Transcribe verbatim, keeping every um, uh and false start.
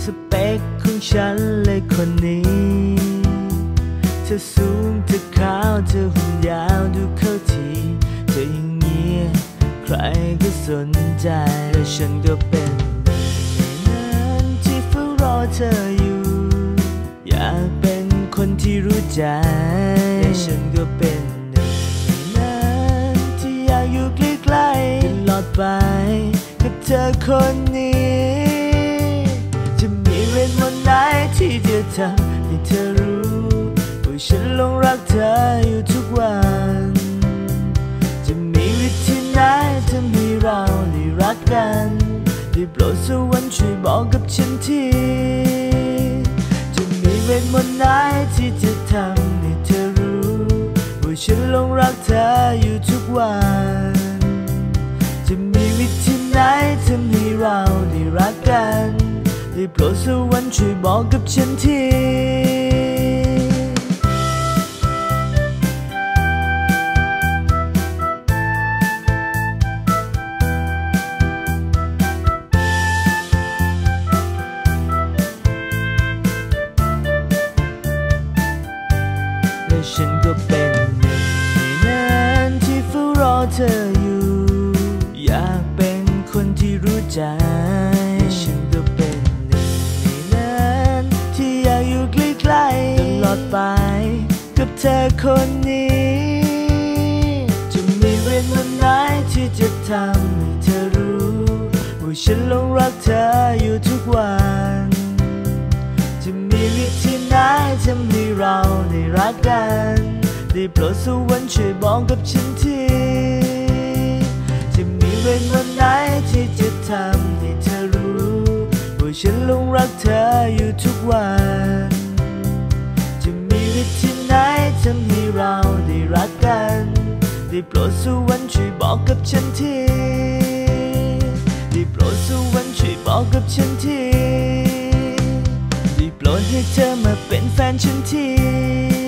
เปคของฉันเลยคนนี้เธอสูงเธอขาวเธอหุ่นยาวดูเข้าทีเธออย่างเงี้ยใครก็สนใจและฉันก็เป็นนั้นที่เฝ้ารอเธออยู่อยากเป็นคนที่รู้ใจและฉันก็เป็นนั้นที่อยากอยู่ใกล้ๆตลอดไปกับเธอคนนี้จะมีเวทมนต์ไหนที่จะทำให้เธอรู้ว่าฉันหลงรักเธออยู่ทุกวันจะมีวิธีไหนทำให้เราได้รักกันได้โปรดสวรรค์ช่วยบอกกับฉันทีจะมีเวทมนต์ไหนที่จะทำให้เธอรู้ว่าฉันหลงรักเธออยู่ทุกวันจะมีวิธีไหนทำให้เราได้รักกันได้โปรดสวรรค์ช่วยบอกกับฉันทีและฉันก็เป็นหนึ่งในนั้นที่เฝ้ารอเธออยู่อยากเป็นคนที่รู้ใจและฉันก็เป็นหนึ่งในนั้นที่อยากอยู่ใกล้ๆตลอดไปกับเธอคนนี้จะมีเวทมนต์ไหนที่จะทำให้เธอรู้ว่าฉันหลงรักเธออยู่ทุกวันจะมีวิธีไหนทำให้เราได้รักกันได้โปรดสวรรค์ช่วยบอกกับฉันทีจะมีเวทมนต์ไหนที่จะทำให้เธอรู้ว่าฉันหลงรักเธออยู่ทุกวันจะมีวิธีไหนทำให้เราได้รักกันได้โปรดสวรรค์ช่วยบอกกับฉันทีได้โปรดสวรรค์ช่วยบอกกับฉันทีได้โปรดให้เธอมาเป็นแฟนฉันที